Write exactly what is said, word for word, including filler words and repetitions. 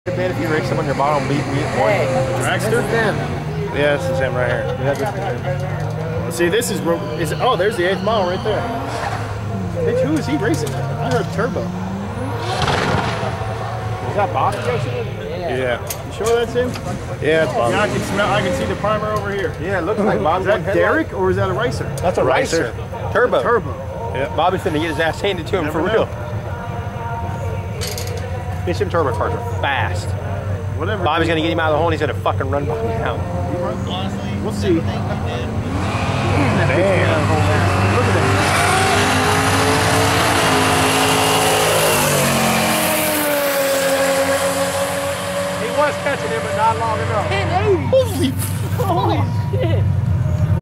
If you race someone, your bottom beat me at point. Dragster? Yeah, this is him right here. Yeah, this is him. See, this is, is oh, there's the eighth mile right there. Bitch, who is he racing? I heard Turbo. Is that Bobby racing it? Yeah. yeah. You sure that's him? Yeah, it's Bobby. Yeah, I can smell. I can see the primer over here. Yeah, it looks like Bobby. Is that Derek or is that a racer? That's a racer. racer. Turbo. Turbo. Yeah. Bobby's finna get his ass handed to him Never for know. real. These Sim turbo cars are fast. Whatever. Bobby's gonna get him out of the hole and he's gonna fucking run Bobby down. We'll see. Damn.